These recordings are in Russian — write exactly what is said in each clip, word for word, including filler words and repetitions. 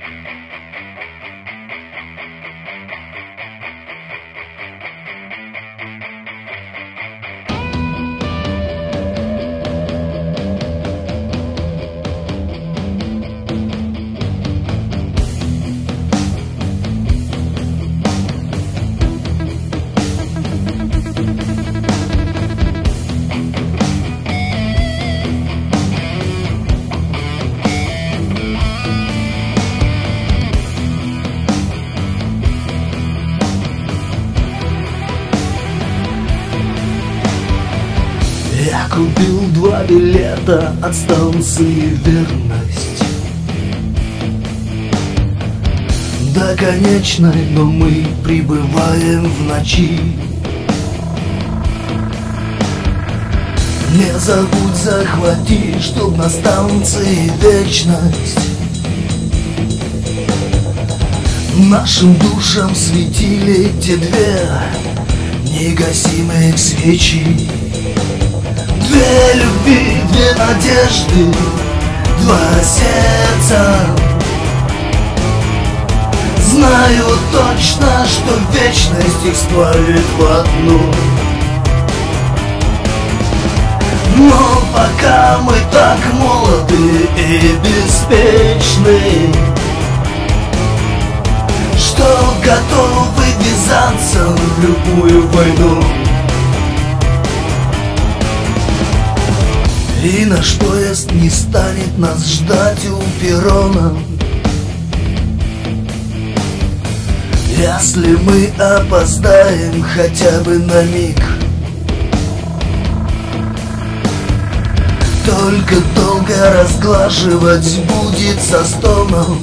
Я купил два билета от станции «Верность» до конечной, но мы прибываем в ночи. Не забудь захвати, чтоб на станции вечность нашим душам светили те две негасимых свечи. Две любви, две надежды, два сердца. Знаю точно, что вечность их сплавит в одну. Но пока мы так молоды и беспечны, что готовы ввязаться в любую войну. И наш поезд не станет нас ждать у перрона, если мы опоздаем хотя бы на миг. Только долго разглаживать будет со стоном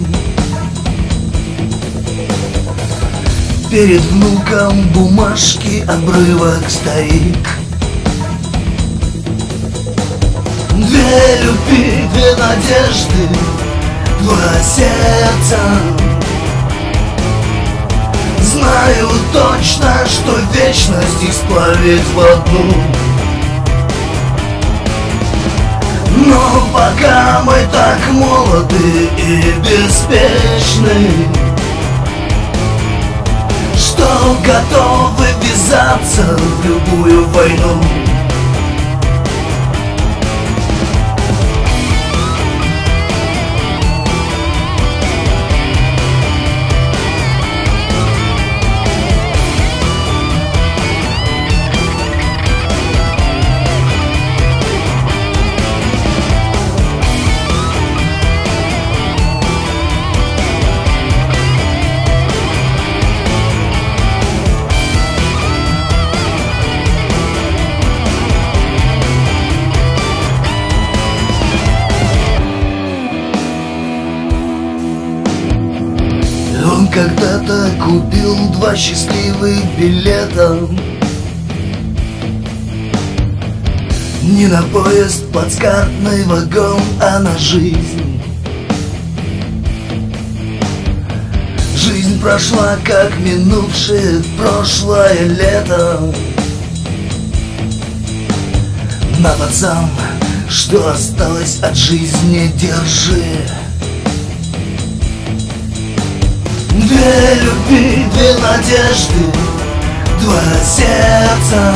перед внуком бумажки обрывок старик. Две любви, две надежды, два сердца. Знаю точно, что вечность их сплавит в одну. Но пока мы так молоды и беспечны, что готовы ввязаться в любую войну. Он когда-то купил два счастливых билета не на поезд, плацкартный вагон, а на жизнь. Жизнь прошла, как минувшее прошлое лето. На пацан, что осталось от жизни, держи. Две любви, две надежды, два сердца.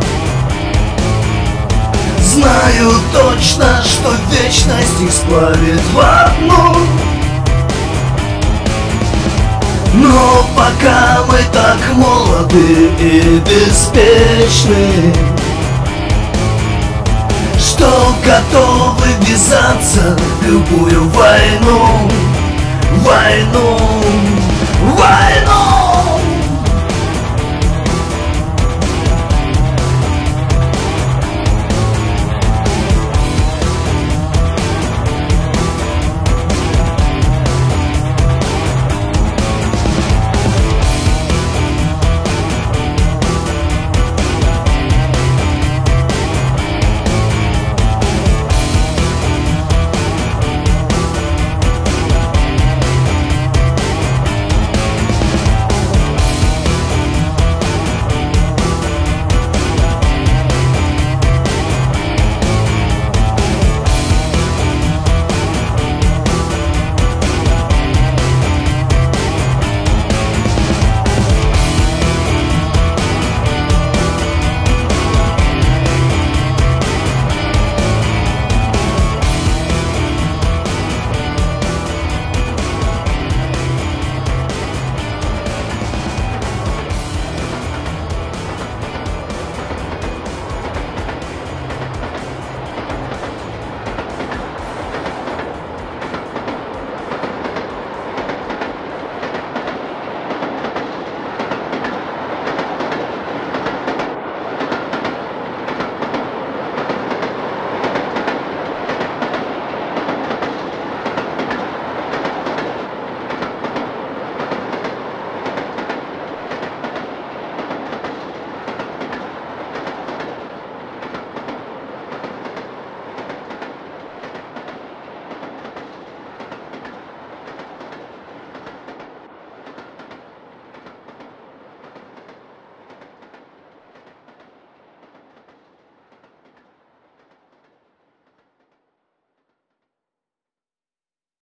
Знаю точно, что вечность их сплавит в одну. Но пока мы так молоды и беспечны, что готовы ввязаться в любую войну, войну.